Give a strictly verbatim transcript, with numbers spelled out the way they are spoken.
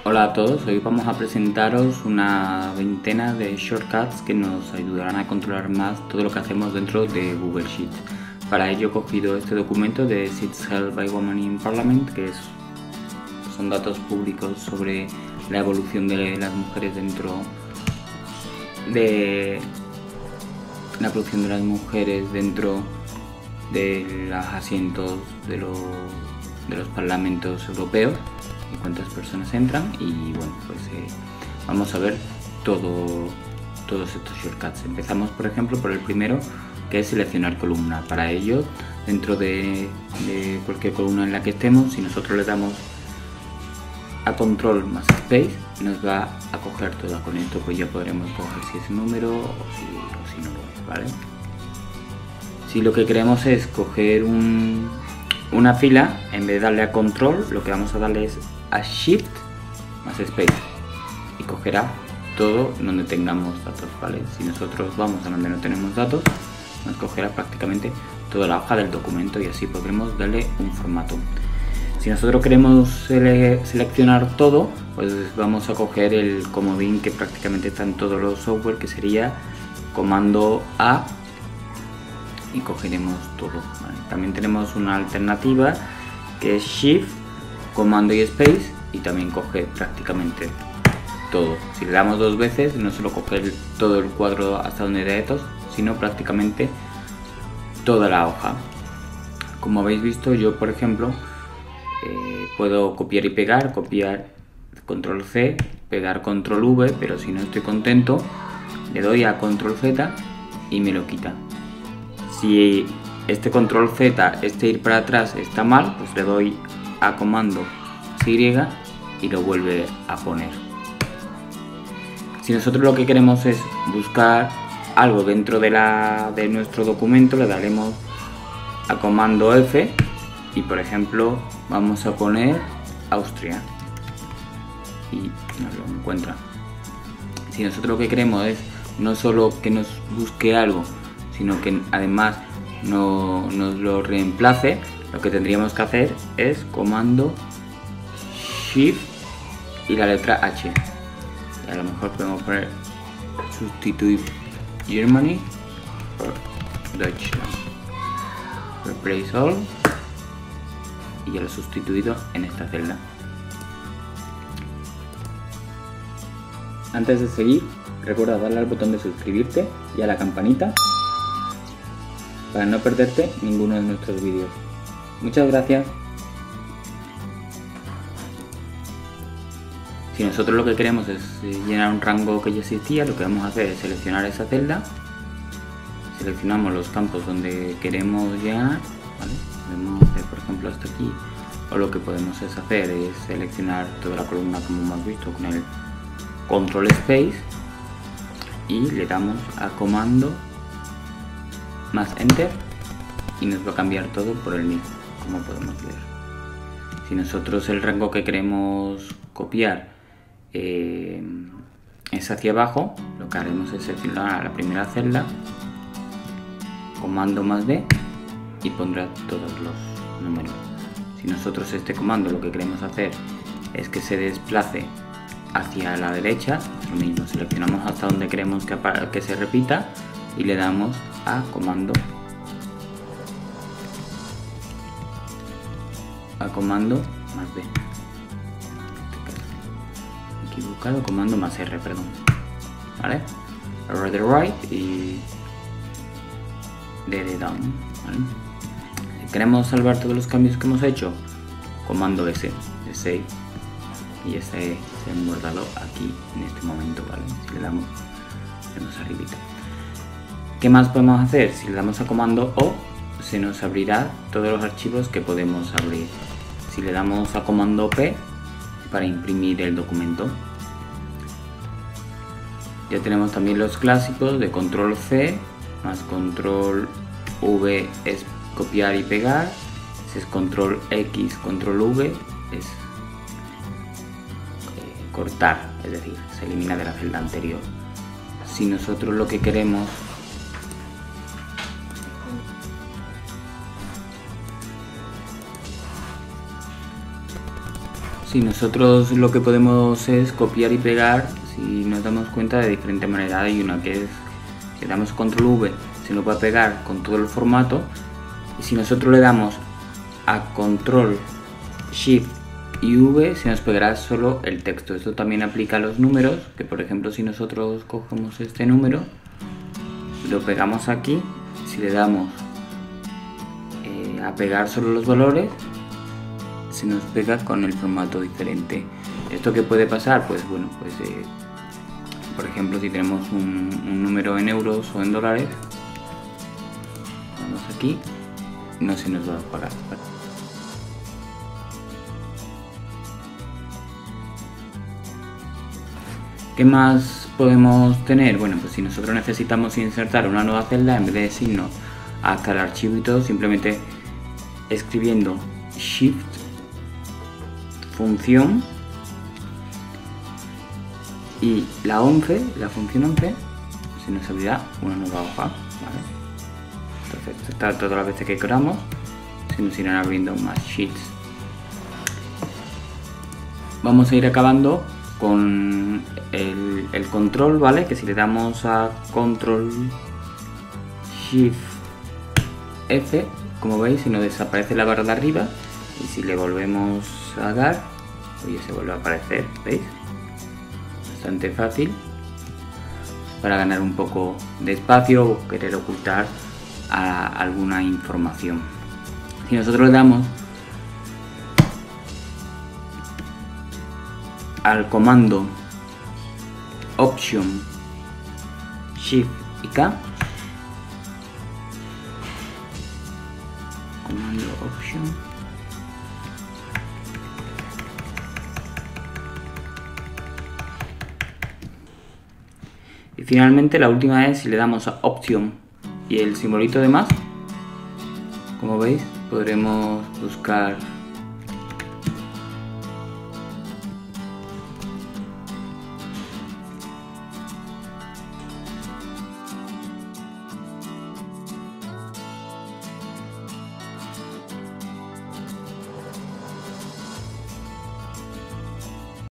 Hola a todos, hoy vamos a presentaros una veintena de shortcuts que nos ayudarán a controlar más todo lo que hacemos dentro de Google Sheets. Para ello he cogido este documento de Seats Held by Women in Parliament, que es, son datos públicos sobre la evolución de las mujeres dentro de la evolución de las mujeres dentro de los asientos de los, de los parlamentos europeos y cuántas personas entran. Y bueno, pues eh, vamos a ver todo, todos estos shortcuts. Empezamos por ejemplo por el primero, que es seleccionar columna. Para ello, dentro de, de cualquier columna en la que estemos, si nosotros le damos a control más space, nos va a coger toda. Con esto pues ya podremos coger si es número o si, o si no lo es, ¿vale? Si lo que queremos es coger un, una fila, en vez de darle a control, lo que vamos a darle es a shift más space y cogerá todo donde tengamos datos, ¿vale? Si nosotros vamos a donde no tenemos datos, nos cogerá prácticamente toda la hoja del documento y así podremos darle un formato. Si nosotros queremos sele seleccionar todo, pues vamos a coger el comodín que prácticamente está en todos los software, que sería comando A, y cogeremos todo, ¿vale? También tenemos una alternativa que es Shift, comando y Space, y también coge prácticamente todo. Si le damos dos veces, no solo coge el, todo el cuadro hasta donde hay datos, sino prácticamente toda la hoja. Como habéis visto, yo por ejemplo eh, puedo copiar y pegar, copiar control C, pegar control V, pero si no estoy contento le doy a control Z y me lo quita. Si este control Z, este ir para atrás, está mal, pues le doy a comando Y y lo vuelve a poner. Si nosotros lo que queremos es buscar algo dentro de, la, de nuestro documento, le daremos a comando F y por ejemplo vamos a poner Austria y nos lo encuentra. Si nosotros lo que queremos es no solo que nos busque algo, sino que además no nos lo reemplace, lo que tendríamos que hacer es comando Shift y la letra H. Y a lo mejor podemos poner sustituir Germany por Deutschland, replace all, y ya lo he sustituido en esta celda. Antes de seguir, recuerda darle al botón de suscribirte y a la campanita para no perderte ninguno de nuestros vídeos. Muchas gracias. Si nosotros lo que queremos es llenar un rango que ya existía, lo que vamos a hacer es seleccionar esa celda, seleccionamos los campos donde queremos llenar, ¿vale? Podemos hacer por ejemplo hasta aquí, o lo que podemos es hacer es seleccionar toda la columna como hemos visto con el control space y le damos a comando más enter y nos va a cambiar todo por el mismo, como podemos ver. Si nosotros el rango que queremos copiar eh, es hacia abajo, lo que haremos es seleccionar la primera celda, comando más D y pondrá todos los números. Si nosotros este comando lo que queremos hacer es que se desplace hacia la derecha, lo mismo, seleccionamos hasta donde queremos que, que se repita y le damos a comando a comando más B, equivocado, comando más R, perdón, ¿vale? Arrow the right y D de down, ¿vale? Si queremos salvar todos los cambios que hemos hecho, comando S de save, y ese se ha guardado aquí en este momento, ¿vale? Si le damos, vemos arribita. ¿Qué más podemos hacer? Si le damos a comando O, se nos abrirá todos los archivos que podemos abrir. Si le damos a comando P, para imprimir el documento. Ya tenemos también los clásicos de control C, más control V es copiar y pegar, si es control X, control V es cortar, es decir, se elimina de la celda anterior. Si nosotros lo que queremos Si nosotros lo que podemos es copiar y pegar, si nos damos cuenta, de diferente manera. Hay una que es, si le damos control V, se nos va a pegar con todo el formato, y si nosotros le damos a control shift y V, se nos pegará solo el texto. Esto también aplica a los números, que por ejemplo si nosotros cogemos este número, lo pegamos aquí, si le damos eh, a pegar solo los valores, se nos pega con el formato diferente. ¿Esto qué puede pasar? Pues bueno, pues eh, por ejemplo si tenemos un, un número en euros o en dólares, vamos aquí, no se nos va a pagar. ¿Qué más podemos tener? Bueno, pues si nosotros necesitamos insertar una nueva celda, en vez de decirnos hasta el archivo y todo, simplemente escribiendo shift función y la once, la función once, se nos abrirá una nueva hoja, ¿vale? Entonces, está todas las veces que queramos, se nos irán abriendo más sheets. Vamos a ir acabando con el, el control, ¿vale? Que si le damos a control shift F, como veis, se nos desaparece la barra de arriba, y si le volvemos a dar, oye, se vuelve a aparecer, ¿veis? Bastante fácil para ganar un poco de espacio o querer ocultar a alguna información. Si nosotros le damos al comando Option Shift y K, comando Option, y finalmente la última es si le damos a Option y el simbolito de más, como veis podremos buscar